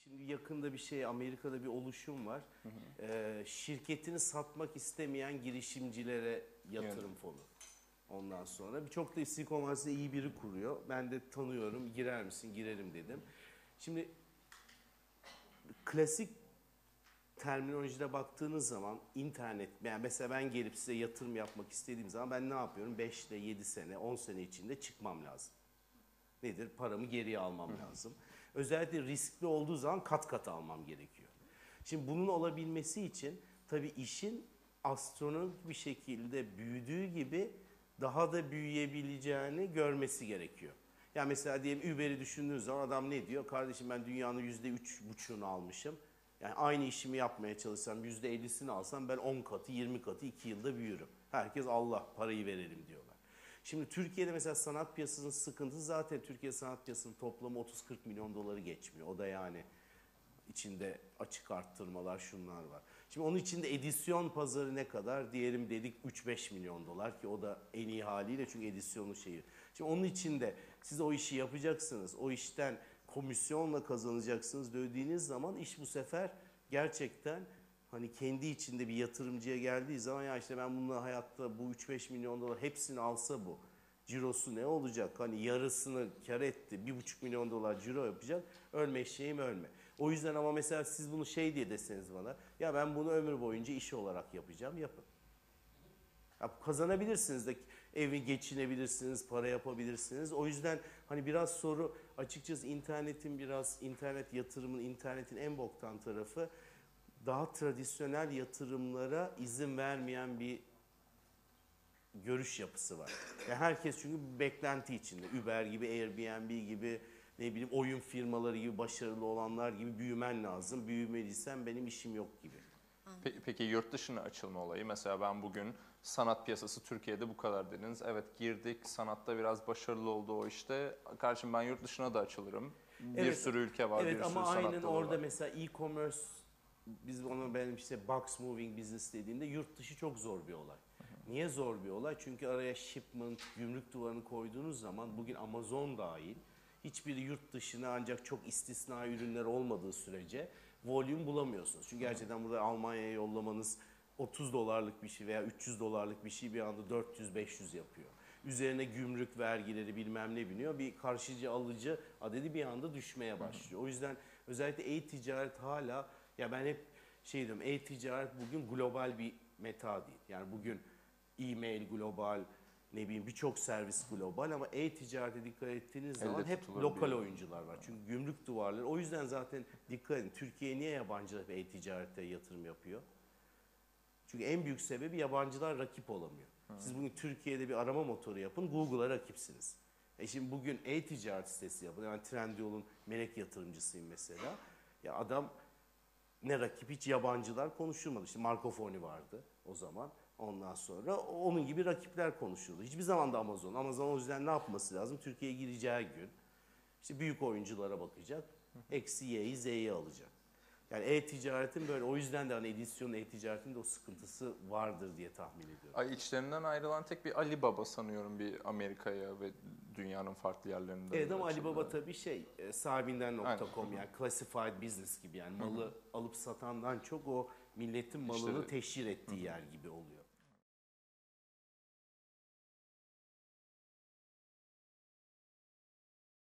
Şimdi yakında bir şey, Amerika'da bir oluşum var. Şirketini satmak istemeyen girişimcilere yatırım fonu. Ondan sonra birçok da Silikon Vadisi'nde iyi biri kuruyor. Ben de tanıyorum, girer misin? Girerim dedim. Şimdi klasik terminolojide baktığınız zaman internet, yani mesela ben gelip size yatırım yapmak istediğim zaman ben ne yapıyorum? 5 ile 7 sene, 10 sene içinde çıkmam lazım. Nedir? Paramı geriye almam lazım. Özellikle riskli olduğu zaman kat kat almam gerekiyor. Şimdi bunun olabilmesi için tabii işin astronomik bir şekilde büyüdüğü gibi daha da büyüyebileceğini görmesi gerekiyor. Yani mesela diyelim Uber'i düşündüğünüz zaman adam ne diyor? Kardeşim ben dünyanın %3,5'unu almışım. Yani aynı işimi yapmaya çalışsam %50'sini alsam ben 10 katı, 20 katı 2 yılda büyürüm. Herkes Allah parayı verelim diyorlar. Şimdi Türkiye'de mesela sanat piyasasının sıkıntısı zaten Türkiye sanat piyasasının toplamı 30-40 milyon doları geçmiyor. O da yani içinde açık arttırmalar şunlar var. Şimdi onun içinde edisyon pazarı ne kadar? Diyelim dedik 3-5 milyon dolar ki o da en iyi haliyle çünkü edisyonun şeyi. Şimdi onun içinde siz o işi yapacaksınız. O işten komisyonla kazanacaksınız dediğiniz zaman iş bu sefer gerçekten hani kendi içinde bir yatırımcıya geldiği zaman ya işte ben bununla hayatta bu 3-5 milyon dolar hepsini alsa bu cirosu ne olacak? Hani yarısını kar etti, 1,5 milyon dolar ciro yapacak. Ölme eşeğim ölme. O yüzden ama mesela siz bunu şey diye deseniz bana, ya ben bunu ömür boyunca iş olarak yapacağım, yapın. Ya kazanabilirsiniz de evi geçinebilirsiniz, para yapabilirsiniz. O yüzden hani biraz soru açıkçası internet yatırımın, internetin en boktan tarafı daha tradisyonel yatırımlara izin vermeyen bir görüş yapısı var. Yani herkes çünkü bir beklenti içinde. Uber gibi, Airbnb gibi, ne bileyim oyun firmaları gibi başarılı olanlar gibi büyümen lazım. Büyümediysen benim işim yok gibi. Peki yurt dışına açılma olayı, mesela ben bugün sanat piyasası Türkiye'de bu kadar dediniz. Evet, girdik, sanatta biraz başarılı oldu o işte. Karşım ben yurt dışına da açılırım. Bir sürü ülke var, bir sürü sanat dalı var. Evet ama aynen orada mesela e-commerce, biz ona benim işte box moving business dediğinde yurt dışı çok zor bir olay. Niye zor bir olay? Çünkü araya shipment, gümrük duvarını koyduğunuz zaman bugün Amazon dahil hiçbir yurt dışına ancak çok istisna ürünler olmadığı sürece volume bulamıyorsunuz. Çünkü gerçekten burada Almanya'ya yollamanız 30 dolarlık bir şey veya 300 dolarlık bir şey bir anda 400-500 yapıyor. Üzerine gümrük vergileri bilmem ne biniyor. Bir karşıcı alıcı adedi bir anda düşmeye başlıyor. O yüzden özellikle e-ticaret hala, ya ben hep şey diyorum, e-ticaret bugün global bir meta değil. Yani bugün e-mail global, ne bileyim birçok servis global ama e-ticarete dikkat ettiğiniz zaman hep lokal oyuncular var. Çünkü gümrük duvarları, o yüzden zaten dikkat edin. Türkiye niye yabancılar e-ticarete yatırım yapıyor? Çünkü en büyük sebebi yabancılar rakip olamıyor. Siz bugün Türkiye'de bir arama motoru yapın, Google'a rakipsiniz. Şimdi bugün e-ticaret sitesi yapın. Yani Trendyol'un melek yatırımcısıyım mesela. Ya adam ne rakip, hiç yabancılar konuşulmadı. İşte Marco Foni vardı o zaman. Ondan sonra onun gibi rakipler konuşuldu. Hiçbir zaman da Amazon. Amazon o yüzden ne yapması lazım? Türkiye'ye gireceği gün işte büyük oyunculara bakacak. Eksi Y'yi Z'yi alacak. Yani e-ticaretin böyle, o yüzden de hani edisyonun e-ticaretin de o sıkıntısı vardır diye tahmin ediyorum. Ay, içlerinden ayrılan tek bir Alibaba sanıyorum, bir Amerika'ya ve dünyanın farklı yerlerinde. Evet ama Alibaba tabii sahibinden.com yani classified business gibi, yani malı alıp satandan çok o milletin malını teşhir ettiği yer gibi oluyor.